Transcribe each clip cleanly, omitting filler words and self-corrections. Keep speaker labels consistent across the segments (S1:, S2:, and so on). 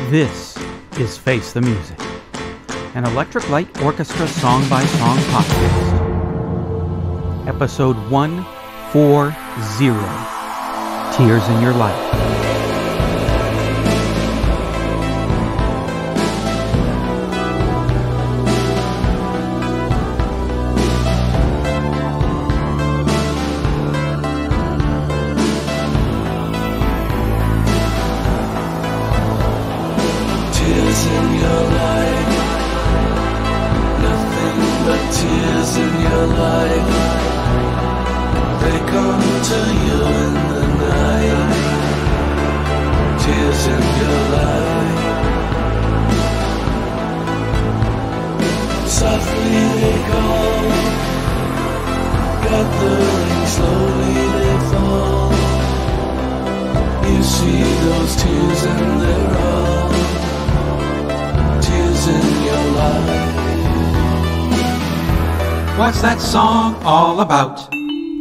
S1: This is Face the Music, an Electric Light Orchestra song-by-song podcast. Episode 140, Tears in Your Life. What's that song all about?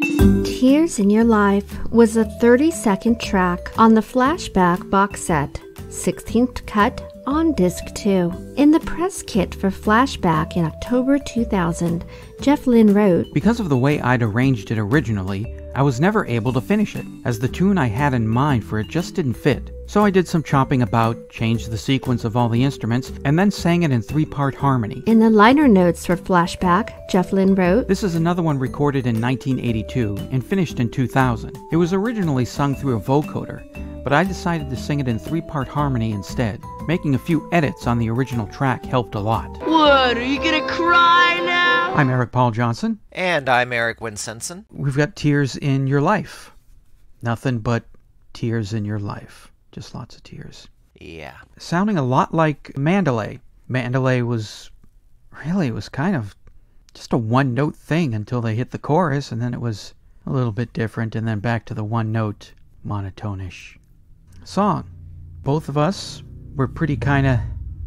S2: Tears in Your Life was a 30-second track on the Flashback box set, 16th cut on disc 2. In the press kit for Flashback in October 2000, Jeff Lynne wrote,
S1: "Because of the way I'd arranged it originally, I was never able to finish it, as the tune I had in mind for it just didn't fit. So I did some chopping about, changed the sequence of all the instruments, and then sang it in 3-part harmony."
S2: In the liner notes for Flashback, Jeff Lynne wrote,
S1: "This is another one recorded in 1982 and finished in 2000. It was originally sung through a vocoder, but I decided to sing it in 3-part harmony instead. Making a few edits on the original track helped a lot."
S3: What, are you gonna cry now?
S1: I'm Eric Paul Johnson.
S4: And I'm Eric Winsenson.
S1: We've got Tears in Your Life. Nothing but tears in your life. Just lots of tears.
S4: Yeah.
S1: Sounding a lot like Mandalay. Mandalay was kind of just a one-note thing until they hit the chorus, and then it was a little bit different, and then back to the one-note, monotone-ish song. Both of us were pretty kind of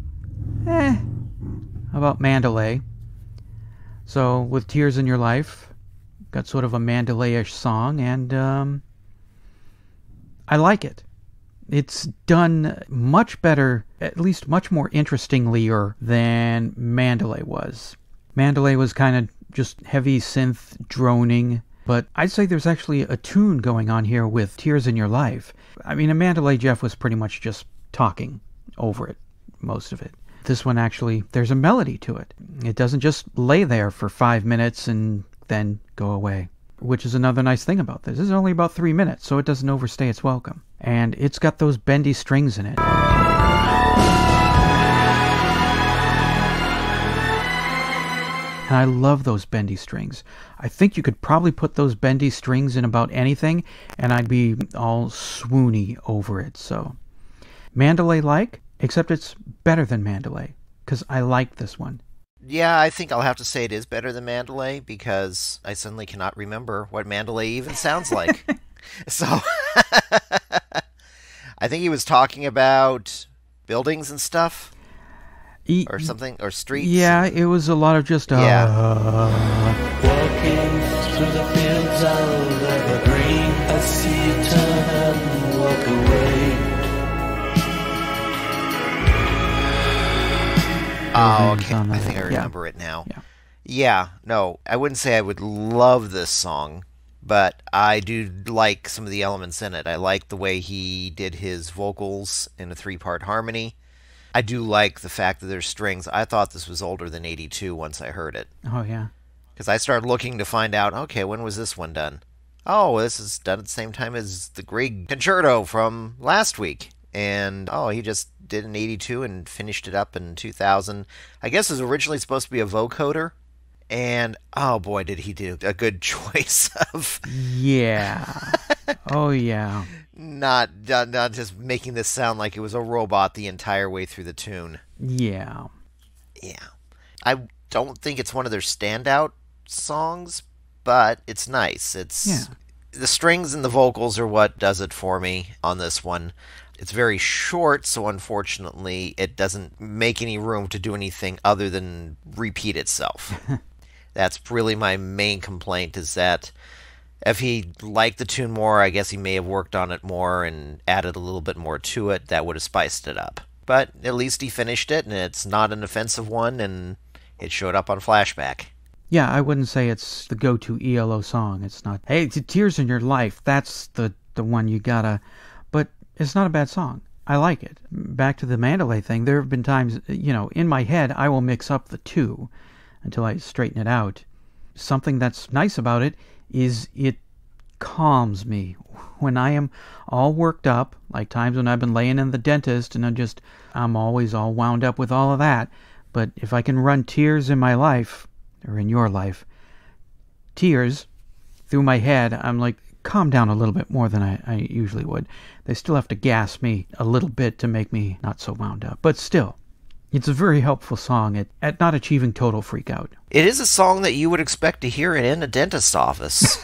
S1: about Mandalay. So with Tears in Your Life, got sort of a Mandalay-ish song, and I like it. It's done much better, at least much more interestingly than Mandalay was. Mandalay was kind of just heavy synth droning, but I'd say there's actually a tune going on here with Tears in Your Life. I mean, in Mandalay, Jeff was pretty much just talking over it, most of it. This one actually, there's a melody to it. It doesn't just lay there for 5 minutes and then go away, which is another nice thing about this. This is only about 3 minutes, so it doesn't overstay its welcome. And it's got those bendy strings in it. And I love those bendy strings. I think you could probably put those bendy strings in about anything, and I'd be all swoony over it. So, Mandalay-like, except it's better than Mandalay, because I like this one.
S4: Yeah, I think I'll have to say it is better than Mandalay, because I suddenly cannot remember what Mandalay even sounds like. So, I think he was talking about buildings and stuff, or something, or streets.
S1: Yeah, it was a lot of just,
S5: Walking through the fields of evergreen, I see you turn and walk away.
S4: Oh, okay. I think I remember it now. Yeah, no, I wouldn't say I would love this song, but I do like some of the elements in it. I like the way he did his vocals in a 3-part harmony. I do like the fact that there's strings. I thought this was older than 82 once I heard it.
S1: Oh, yeah.
S4: Because I started looking to find out, okay, when was this one done? Oh, this is done at the same time as the Grieg Concerto from last week. And, he just did it in 82 and finished it up in 2000. I guess it was originally supposed to be a vocoder. And, oh boy, did he do a good choice of...
S1: Yeah. Oh, yeah.
S4: Not just making this sound like it was a robot the entire way through the tune.
S1: Yeah.
S4: Yeah. I don't think it's one of their standout songs, but it's nice. The strings and the vocals are what does it for me on this one. It's very short, so unfortunately it doesn't make any room to do anything other than repeat itself. That's really my main complaint, is that if he liked the tune more, I guess he may have worked on it more and added a little bit more to it. That would have spiced it up. But at least he finished it, and it's not an offensive one, and it showed up on Flashback.
S1: Yeah, I wouldn't say it's the go-to E.L.O. song. It's not, hey, Tears in Your Life, that's the one you gotta... But it's not a bad song. I like it. Back to the Mandalay thing, there have been times, in my head, I will mix up the two until I straighten it out. Something that's nice about it is it calms me. When I am all worked up, like times when I've been laying in the dentist and I'm always all wound up with all of that. But if I can run Tears in my life, or in your life, tears through my head, I'm like, calm down a little bit more than I usually would. They still have to gas me a little bit to make me not so wound up. But still, it's a very helpful song at not achieving total freak out.
S4: It is a song that you would expect to hear in a dentist's office.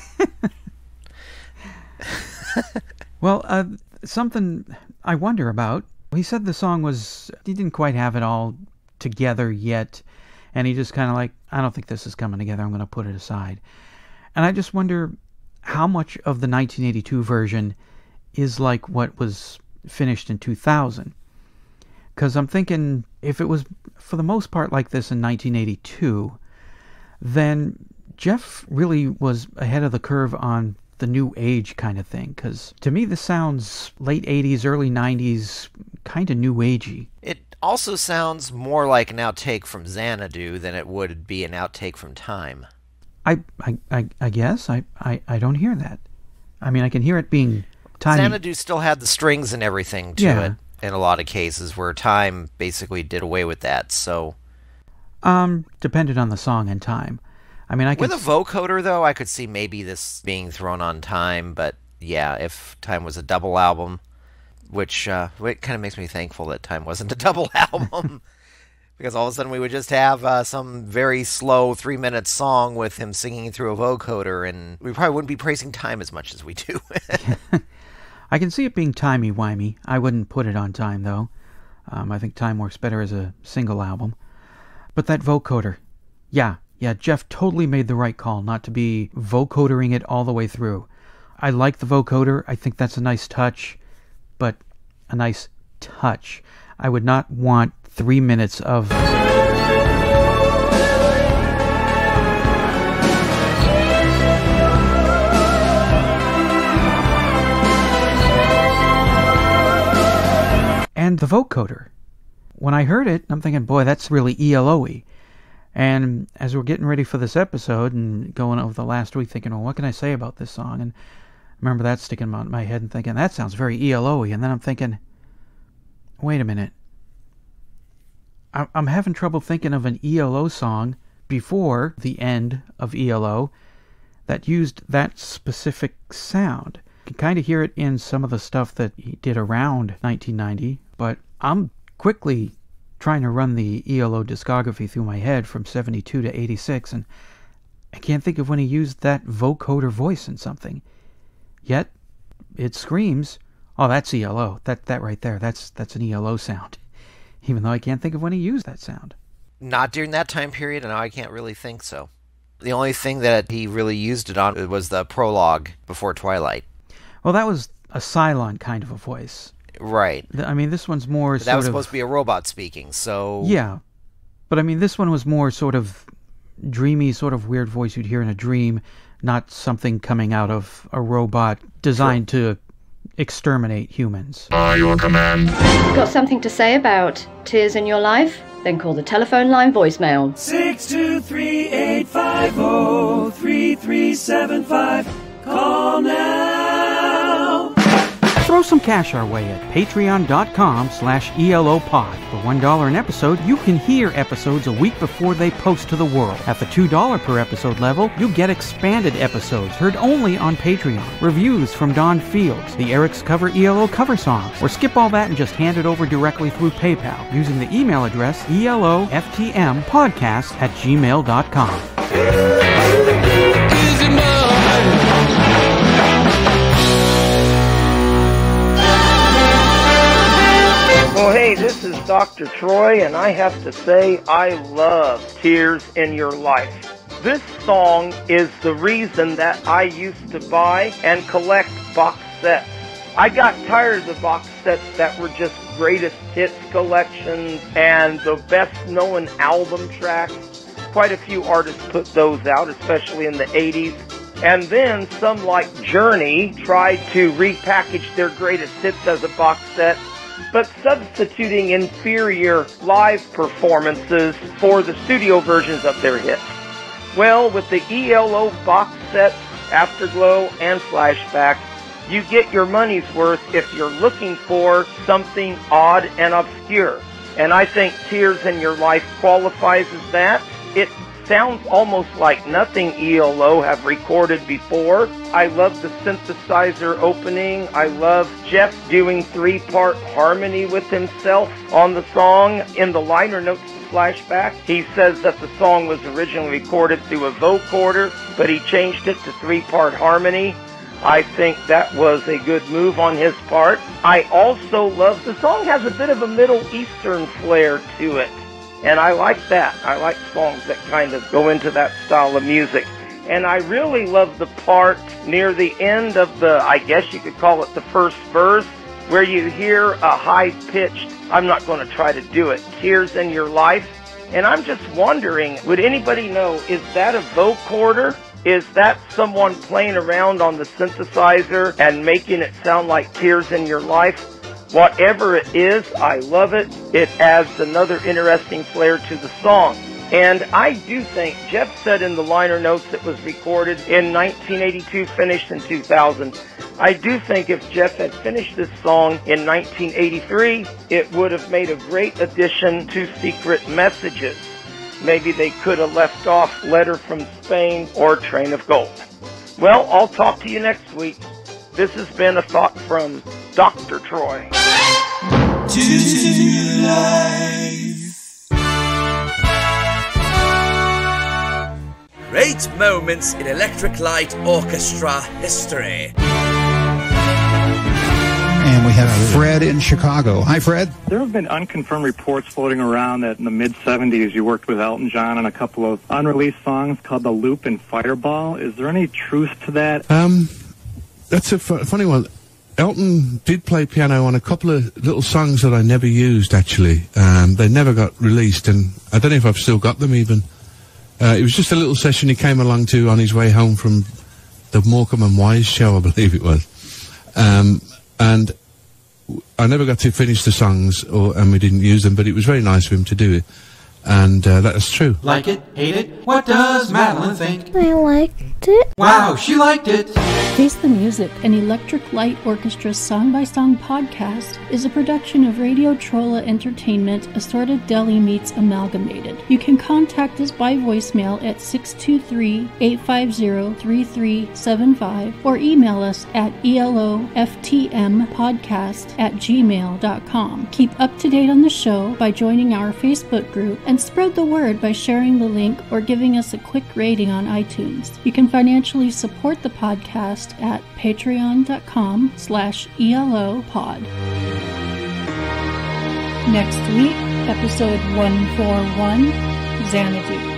S1: Well, something I wonder about. He said the song he didn't quite have it all together yet, and he just kind of like, I don't think this is coming together, I'm going to put it aside. And I just wonder how much of the 1982 version is like what was finished in 2000. Because I'm thinking, if it was for the most part like this in 1982, then Jeff really was ahead of the curve on the new age kind of thing. Because to me, this sounds late 80s, early 90s, kind of new agey.
S4: It also sounds more like an outtake from Xanadu than it would be an outtake from Time.
S1: I guess. I don't hear that. I mean, I can hear it being tiny.
S4: Xanadu still had the strings and everything to it in a lot of cases, where Time basically did away with that, so...
S1: Depended on the song and Time. I mean,
S4: With a vocoder, though, I could see maybe this being thrown on Time, but yeah, if Time was a double album, which it kind of makes me thankful that Time wasn't a double album, because all of a sudden we would just have some very slow 3-minute song with him singing through a vocoder, and we probably wouldn't be praising Time as much as we do.
S1: I can see it being timey-wimey. I wouldn't put it on Time, though. I think Time works better as a single album. But that vocoder, yeah, Jeff totally made the right call not to be vocodering it all the way through. I like the vocoder. I think that's a nice touch, but a nice touch. I would not want 3 minutes of... And the vocoder. When I heard it, I'm thinking, boy, that's really E.L.O.y. And as we're getting ready for this episode and going over the last week thinking, well, what can I say about this song? And I remember that sticking in my head and thinking, that sounds very E.L.O.y. And then I'm thinking, wait a minute. I'm having trouble thinking of an E.L.O. song before the end of E.L.O. that used that specific sound. You can kind of hear it in some of the stuff that he did around 1990, but I'm quickly trying to run the E.L.O. discography through my head from 72 to 86, and I can't think of when he used that vocoder voice in something. Yet, it screams, oh, that's E.L.O. That right there, that's an E.L.O. sound. Even though I can't think of when he used that sound.
S4: Not during that time period, and I can't really think so. The only thing that he really used it on was the prologue before Twilight.
S1: Well, that was a Cylon kind of a voice.
S4: Right.
S1: I mean, this one's more
S4: but that was supposed to be a robot speaking, so...
S1: Yeah. But I mean, this one was more sort of dreamy, sort of weird voice you'd hear in a dream, not something coming out of a robot designed to exterminate humans.
S6: By your command.
S7: Got something to say about Tears in Your Life? Then call the telephone line voicemail.
S5: 623-850-3375. Call now.
S1: Throw some cash our way at patreon.com/ELOpod. For $1 an episode, you can hear episodes a week before they post to the world. At the $2 per episode level, you get expanded episodes heard only on Patreon, reviews from Don Fields, the Eric's Cover E.L.O. cover songs, or skip all that and just hand it over directly through PayPal using the email address eloftmpodcast@gmail.com.
S8: Well, hey, this is Dr. Troy, and I have to say I love Tears in Your Life. This song is the reason that I used to buy and collect box sets. I got tired of the box sets that were just greatest hits collections and the best-known album tracks. Quite a few artists put those out, especially in the 80s. And then some like Journey tried to repackage their greatest hits as a box set, but substituting inferior live performances for the studio versions of their hits. Well, with the E.L.O. box sets, Afterglow and Flashback, you get your money's worth if you're looking for something odd and obscure. And I think Tears in Your Life qualifies as that. It sounds almost like nothing E.L.O. have recorded before. I love the synthesizer opening. I love Jeff doing 3-part harmony with himself on the song. In the liner notes to Flashback, he says that the song was originally recorded through a vocoder, but he changed it to 3-part harmony. I think that was a good move on his part. I also love the song has a bit of a Middle Eastern flair to it. And I like that. I like songs that kind of go into that style of music. And I really love the part near the end of the, I guess you could call it the first verse, where you hear a high-pitched, I'm not going to try to do it, Tears in Your Life. And I'm just wondering, would anybody know, is that a vocoder? Is that someone playing around on the synthesizer and making it sound like Tears in Your Life? Whatever it is, I love it. It adds another interesting flair to the song. And I do think, Jeff said in the liner notes it was recorded in 1982, finished in 2000. I do think if Jeff had finished this song in 1983, it would have made a great addition to Secret Messages. Maybe they could have left off Letter from Spain or Train of Gold. Well, I'll talk to you next week. This has been a thought from Dr. Troy.
S6: Great moments in Electric Light Orchestra history.
S9: And we have Fred in Chicago. Hi, Fred.
S10: There have been unconfirmed reports floating around that in the mid-'70s you worked with Elton John on a couple of unreleased songs called The Loop and Fireball. Is there any truth to that?
S11: That's a funny one. Elton did play piano on a couple of little songs that I never used, actually. They never got released, and I don't know if I've still got them even. It was just a little session he came along to on his way home from the Morecambe and Wise show, I believe it was. And I never got to finish the songs, and we didn't use them, but it was very nice of him to do it. And that's true.
S1: Like it? Hate it? What does Madeline think?
S12: I liked it.
S1: Wow, she liked it!
S13: Face the Music, an Electric Light Orchestra song-by-song podcast, is a production of Radio Trolla Entertainment, Assorted Deli Meats Amalgamated. You can contact us by voicemail at 623-850-3375 or email us at eloftmpodcast@gmail.com. Keep up to date on the show by joining our Facebook group and spread the word by sharing the link or giving us a quick rating on iTunes. You can financially support the podcast at patreon.com/ELOpod. Next week, episode 141, Xanadu.